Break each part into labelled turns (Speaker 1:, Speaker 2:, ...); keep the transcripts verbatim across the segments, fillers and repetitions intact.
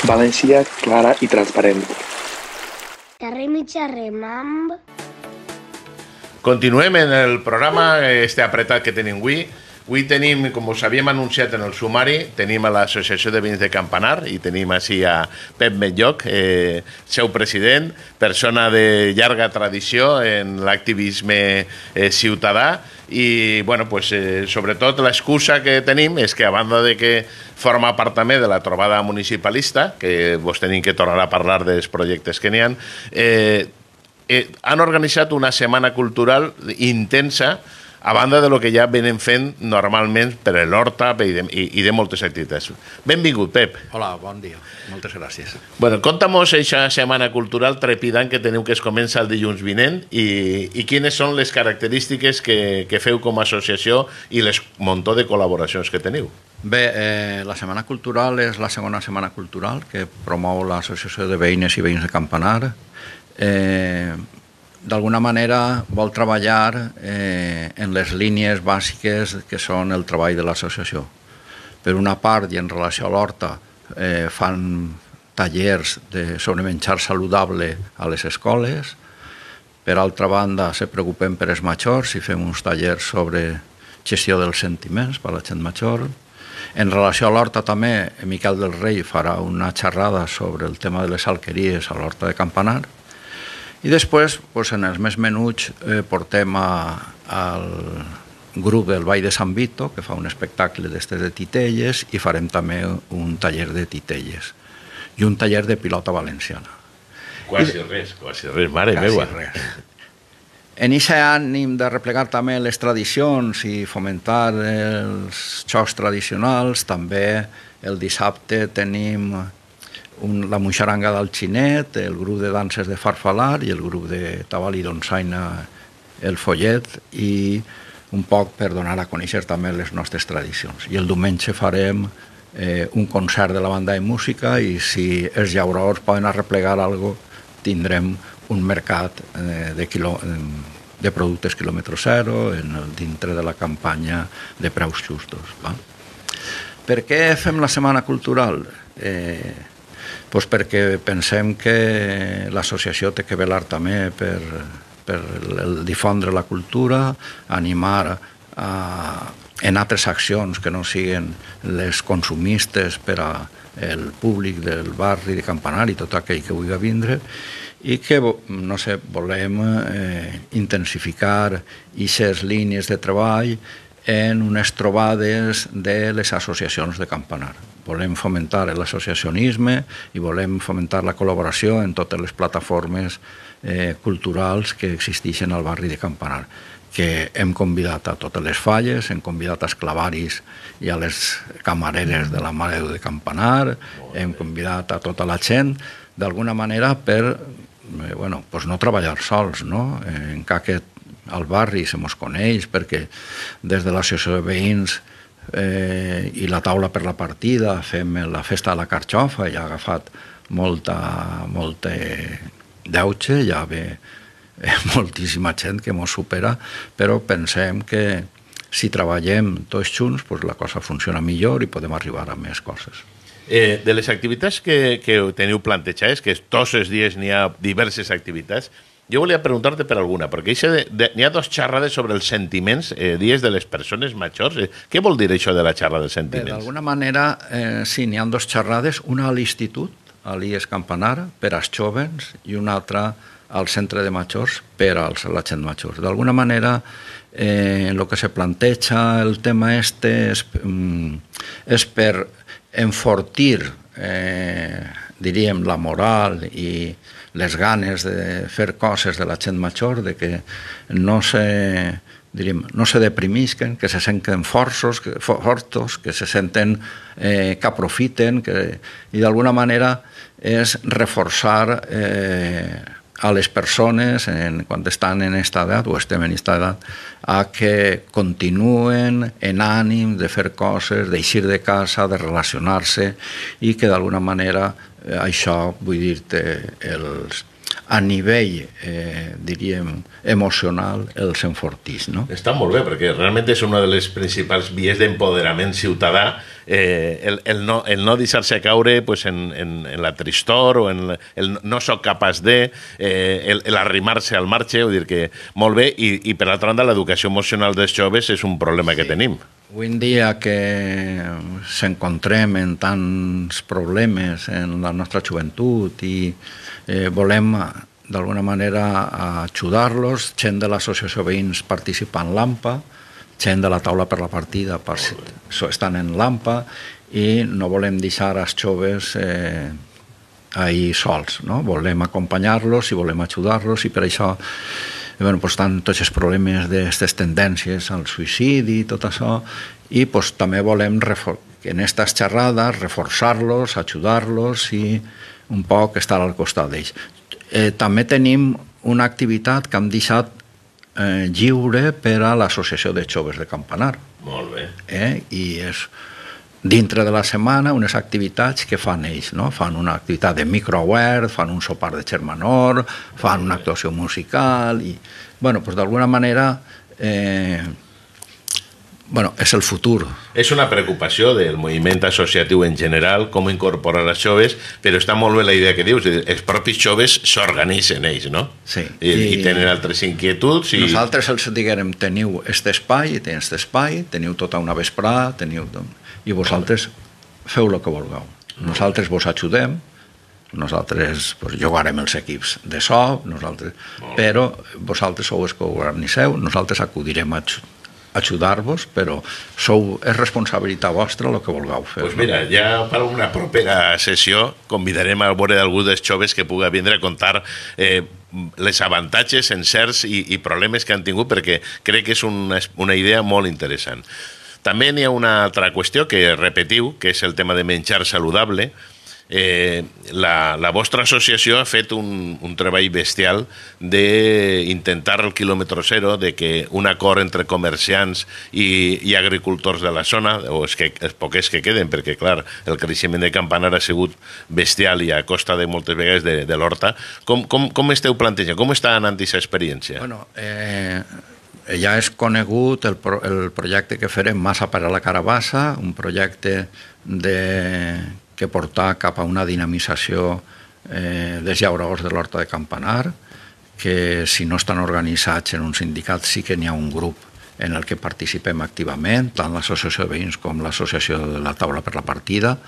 Speaker 1: València clara i transparent.
Speaker 2: Xerrem i xerrem amb...
Speaker 3: Continuem en el programa este apretat que tenim avui. Avui tenim, com us havíem anunciat en el sumari, tenim a l'Associació de Veïns de Campanar i tenim així a Pep Medlloch, eh, seu president, persona de llarga tradició en l'activisme eh, ciutadà i, bueno, pues, eh, sobretot l'excusa que tenim és que a banda de que forma part també de la trobada municipalista, que vos tenim que tornar a parlar dels projectes que n'hi ha, eh, eh, han organitzat una setmana cultural intensa a banda de lo que ja venen fent normalment per l'Horta i de, i, i de moltes activitats. Benvingut, Pep.
Speaker 4: Hola, bon dia. Moltes gràcies.
Speaker 3: Bueno, conta'm-nos aquesta setmana cultural trepidant que teniu que es comença el dilluns vinent i, i quines són les característiques que, que feu com a associació i les muntó de col·laboracions que teniu.
Speaker 4: Bé, eh, la Setmana Cultural és la segona setmana cultural que promou l'Associació de Veïnes i Veïns de Campanar. Eh, D'alguna manera vol treballar eh, en les línies bàsiques que són el treball de l'associació. Per una part, i en relació a l'Horta, eh, fan tallers de, sobre menjar saludable a les escoles. Per altra banda, se preocupen per els majors i fem uns tallers sobre gestió dels sentiments per a la gent major. En relació a l'Horta també, Miquel del Rei farà una xerrada sobre el tema de les alqueries a l'Horta de Campanar. I després, doncs, en els més menuts, eh, portem a, al grup del Ball de Sant Vito, que fa un espectacle d'estes de titelles, i farem també un taller de titelles i un taller de pilota valenciana.
Speaker 3: Quasi I, res, quasi res, mare quasi meua. Res.
Speaker 4: En aquest ànim de replegar també les tradicions i fomentar els xocs tradicionals, també el dissabte tenim Un, la Moixaranga del Xinet, el grup de danses de Farfalar i el grup de Tabal i Donsaina el Follet, i un poc per donar a conèixer també les nostres tradicions. I el diumenge farem eh, un concert de la banda de música i si els llauradors poden arreplegar alguna cosa, tindrem un mercat eh, de, quilò, de productes quilòmetre zero en el, dintre de la campanya de preus justos. Va? Per què fem la Setmana Cultural? Eh, Pues perquè pensem que l'associació té que velar també per, per el difondre la cultura, animar a, en altres accions que no siguin les consumistes per al públic del barri de Campanar i tot aquell que vulgui vindre, i que, no sé, volem eh, intensificar aquestes línies de treball en unes trobades de les associacions de Campanar. Volem fomentar l'associacionisme i volem fomentar la col·laboració en totes les plataformes eh, culturals que existeixen al barri de Campanar, que hem convidat a totes les falles, hem convidat als clavaris i a les camareres de la Mare de Campanar, hem convidat a tota la gent, d'alguna manera per eh, bueno, pues no treballar sols, no? En que al barri se mos coneix, perquè des de l'associació de veïns Eh, i la taula per la partida, fem la festa de la carxofa, ja ha agafat molta, molta deutxe, ja ve eh, moltíssima gent que mos supera, però pensem que si treballem tots junts, pues la cosa funciona millor i podem arribar a més coses.
Speaker 3: Eh, de les activitats que, que teniu plantejades, que tots els dies n'hi ha diverses activitats, jo volia preguntar-te per alguna, perquè n'hi ha dos xerrades sobre els sentiments, eh, dies de les persones majors. Eh, què vol dir això de la xerrada dels sentiments?
Speaker 4: D'alguna manera, eh, sí, n'hi ha dos xerrades, una a l'institut, a l'I E S Campanar, per als jovens, i una altra al centre de majors per a la gent major. D'alguna manera, eh, el que se planteja el tema este és, mm, és per enfortir, eh, diríem, la moral i les ganes de fer coses de la gent major, de que no se, diríem, no se deprimisquen, que se senten forços, que, fortos, que se senten eh, que aprofiten, que, i d'alguna manera és reforçar eh, a les persones en, quan estan en aquesta edat o estem en aquesta edat a que continuen en ànim de fer coses, d'eixir de casa, de relacionar-se i que d'alguna manera eh, això, vull dir-te, els, a nivell, eh, diríem, emocional, els enfortís, no?
Speaker 3: Està molt bé, perquè realment és una de les principals vies d'empoderament ciutadà, eh, el, el, no, el no deixar-se caure pues, en, en, en la tristor o en la, el no soc capaç de, eh, el, el arrimar-se al marge, vull dir que molt bé, i, i per altra banda l'educació emocional dels joves és un problema sí. que tenim.
Speaker 4: Avui en dia que s'encontrem en tants problemes en la nostra joventut i eh, volem d'alguna manera ajudar-los, gent de l'associació veïns participa en l'AMPA, gent de la taula per la partida estan en l'AMPA i no volem deixar els joves eh, ahí sols, no? Volem acompanyar-los i volem ajudar-los i per això bueno, pues, estan tots els problemes d'aquestes tendències al suïcidi i tot això i pues, també volem que en aquestes xerrades reforçar-los, ajudar-los i un poc estar al costat d'ells. Eh, també tenim una activitat que hem deixat eh, lliure per a l'Associació de Joves de Campanar.
Speaker 3: Molt bé.
Speaker 4: Eh? I és dintre de la setmana unes activitats que fan ells, no? Fan una activitat de microaware, fan un sopar de germanor, fan una actuació musical i, bueno, pues d'alguna manera eh, bueno, és el futur.
Speaker 3: És una preocupació del moviment associatiu en general, com incorporar els joves, però està molt bé la idea que dius, els propis joves s'organitzen ells, no?
Speaker 4: Sí.
Speaker 3: I, I, i tenen altres inquietuds. I...
Speaker 4: Nosaltres els diguem, teniu aquest espai, teniu aquest espai, teniu tota una vesprada, teniu... i vosaltres feu el que vulgueu. Nosaltres vos ajudem, nosaltres pues, jugarem els equips de so, nosaltres, però vosaltres sou els que ho organitzeu, nosaltres acudirem a ajudar-vos, però sou, és responsabilitat vostra el que vulgueu fer.
Speaker 3: Doncs pues mira, no? Ja per una propera sessió convidarem a veure algú dels joves que pugui vindre a contar eh, les avantatges, encerts i, i problemes que han tingut, perquè crec que és una, una idea molt interessant. També n'hi ha una altra qüestió que repetiu, que és el tema de menjar saludable. Eh, la, la vostra associació ha fet un, un treball bestial d'intentar el quilòmetre zero, de que un acord entre comerciants i, i agricultors de la zona, o els, que, els poquets que queden, perquè clar, el creixement de Campanar ha sigut bestial i a costa de moltes vegades de, de l'horta. Com, com, com esteu plantejant? Com està anant aquesta experiència?
Speaker 4: Bueno, eh, ja és conegut el, pro, el projecte que farem Massa per a la Carabassa, un projecte de... que portar cap a una dinamització eh, dels llauradors de l'Horta de Campanar, que si no estan organitzats en un sindicat sí que n'hi ha un grup en el que participem activament, tant l'associació de veïns com l'associació de la taula per la partida,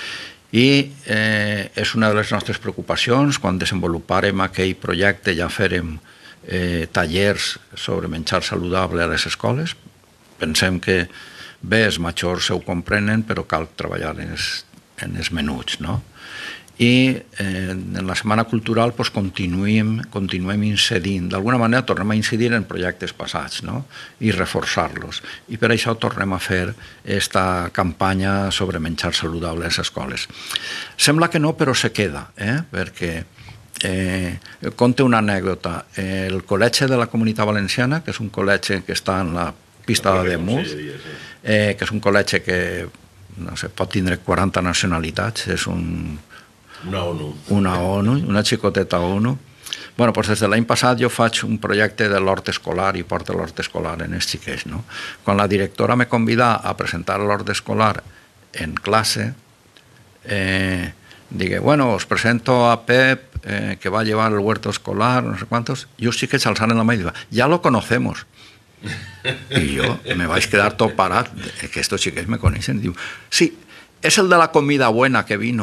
Speaker 4: i eh, és una de les nostres preocupacions. Quan desenvoluparem aquell projecte ja farem eh, tallers sobre menjar saludable a les escoles. Pensem que bé, els majors ho comprenen, però cal treballar en els en els menuts, no? I eh, en la Setmana Cultural pues, continuem, continuem incidint, d'alguna manera tornem a incidir en projectes passats, no? I reforçar-los. I per això tornem a fer aquesta campanya sobre menjar saludable a les escoles. Sembla que no, però se queda, eh? Perquè eh, conte una anècdota. El Col·legi de la Comunitat Valenciana, que és un col·legi que està en la pista de Demus, eh, que és un col·legi que no sé, pot tindre quaranta nacionalitats, és un...
Speaker 3: Una ONU.
Speaker 4: Una ONU, una xicoteta ONU. Bueno, doncs des de l'any passat jo faig un projecte de l'hort escolar i porto l'hort escolar en els xiquets, no? Quan la directora me convida a presentar l'hort escolar en classe, eh, digué, bueno, os presento a Pep, eh, que va a llevar el huerto escolar, no sé cuántos, y los xiquets alzaron la mano y diuen, ya lo conocemos. Y yo me vais a quedar todo parado, que estos chicos me conocen. Digo, sí, es el de la comida buena que vino.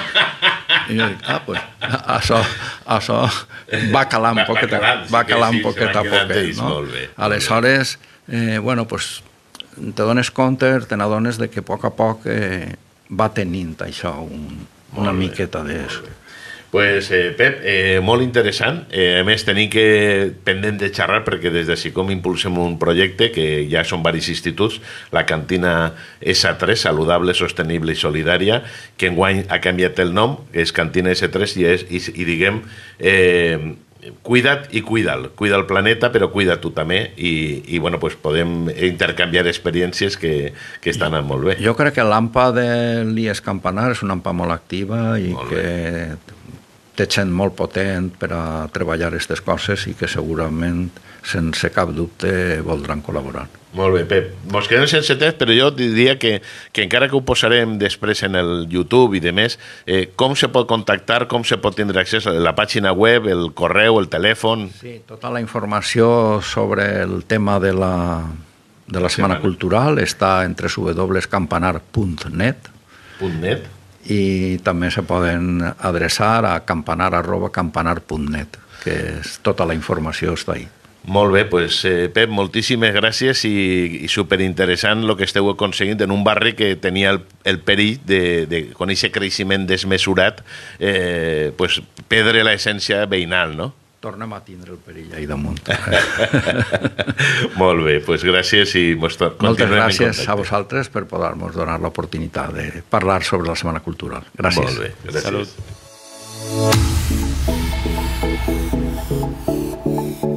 Speaker 4: Y yo digo, ah, pues, això, això va calar un poquet, va calar un poquet a poquet, no? Aleshores, eh, bueno, pues, te dones compte, te n'adones de que a poc a poc eh, va tenint això un, una miqueta d'això.
Speaker 3: Pues, eh, Pep, eh, molt interessant. Eh, a més, tenim que pendent de xerrar perquè des de SICOM impulsem un projecte que ja són varis instituts, la cantina essa tres, saludable, sostenible i solidària, que enguany ha canviat el nom, és cantina essa tres i, és, i, i diguem, eh, cuida't i cuida'l. Cuida el planeta, però cuida tu també i, i bueno, pues podem intercanviar experiències que, que estan molt bé.
Speaker 4: Jo crec que l'AMPA de l'I E S Campanar és una AMPA molt activa i
Speaker 3: molt
Speaker 4: que...
Speaker 3: bé.
Speaker 4: té gent molt potent per a treballar aquestes coses i que segurament, sense cap dubte, voldran col·laborar.
Speaker 3: Molt bé, Pep. Mos quedem sense temps, però jo diria que, que encara que ho posarem després en el YouTube i demés, eh, com se pot contactar, com se pot tindre accés a la pàgina web, el correu, el telèfon?
Speaker 4: Sí, tota la informació sobre el tema de la, de la Setmana Cultural està en w w w punt campanar punt net.
Speaker 3: .net.
Speaker 4: I també se poden adreçar a campanar arroba campanar punt net, que és, tota la informació està ahí.
Speaker 3: Molt bé, pues, eh, Pep, moltíssimes gràcies i, i superinteressant el que esteu aconseguint en un barri que tenia el, el perill de, de, con aquest creixement desmesurat, eh, pues, perdre l'essència veïnal, no?
Speaker 4: Tornem a tindre el perill ahí damunt.
Speaker 3: Molt bé, pues gràcies i mos
Speaker 4: Moltes gràcies a vosaltres per poder-nos donar l'oportunitat de parlar sobre la Setmana Cultural. Gràcies.
Speaker 3: Molt bé, gràcies.
Speaker 1: Salut.